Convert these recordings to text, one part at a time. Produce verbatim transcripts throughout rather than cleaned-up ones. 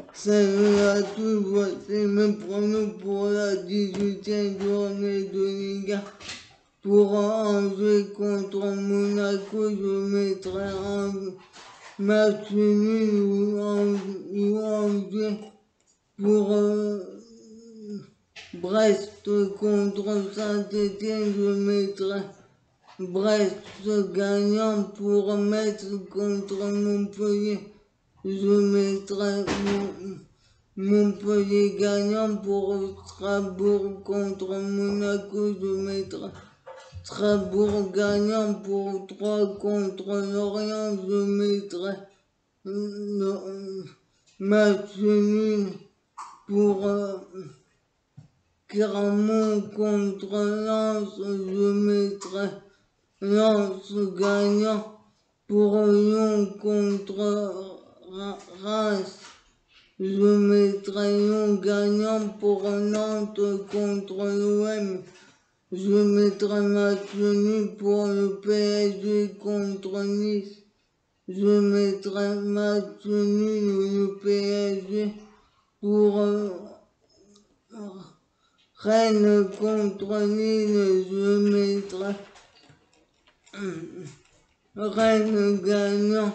Salut à tous, voici mes pronos pour la dix-huitième journée de Liga. Pour un jeu contre Monaco, je mettrai un match nul ou un, ou un jeu pour euh, Brest contre Saint-Étienne, je mettrai Brest gagnant. Pour Metz contre Montpellier, je mettrai Montpellier gagnant. Pour Strasbourg contre Monaco, je mettrai Strasbourg gagnant. Pour trois contre Lorient, je mettrai le match nul. Pour euh, Clermont contre Lens, je mettrai Lens gagnant. Pour Lyon contre Reims, je mettrai Lyon gagnant. Pour Nantes contre l'O M, je mettrai match nul. Pour le P S G contre Nice, je mettrai match nul ou le P S G. Pour euh, Rennes contre Lille, je mettrai euh, Rennes gagnant.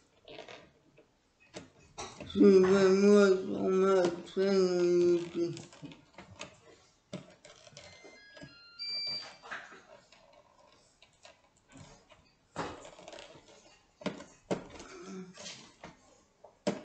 Suivez-moi sur ma chaîne YouTube.